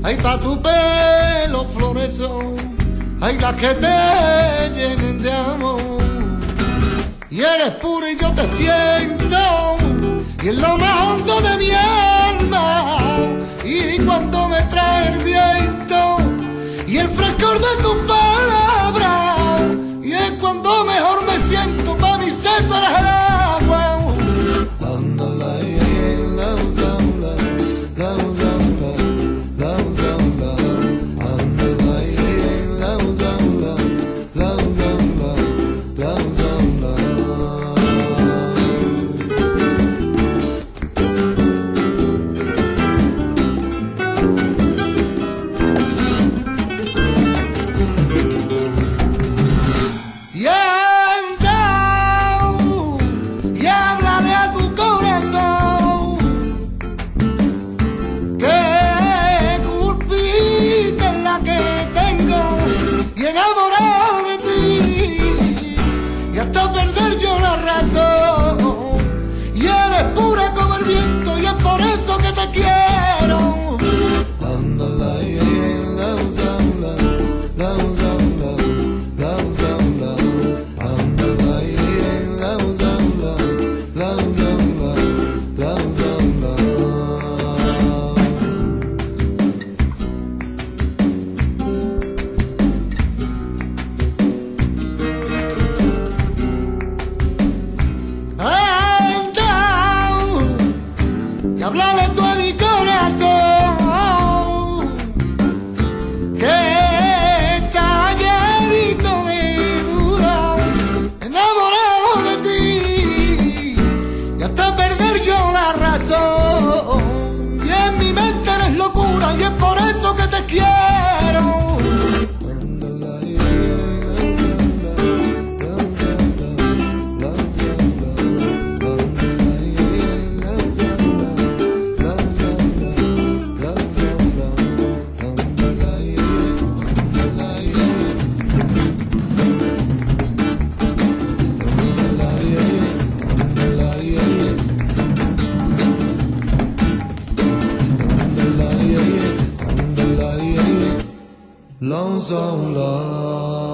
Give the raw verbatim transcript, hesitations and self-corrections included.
Ay, pa' tu pelo florezo, ay, las que te llenen de amor. Y eres pura y yo te siento, y en lo más hondo de mi alma. Y cuando me trae el viento y el frescor de tus palabras, y es cuando mejor me siento, pa' mi ser tú eres el agua. Enamorado de ti y hasta perder yo la razón, y eres pura como el viento y es por eso que te quiero. Háblale tú a mi corazón, que está llenito de duda, enamorado de ti y hasta perder yo la razón. Y en mi mente eres locura y es por eso que te quiero. Lonesome love.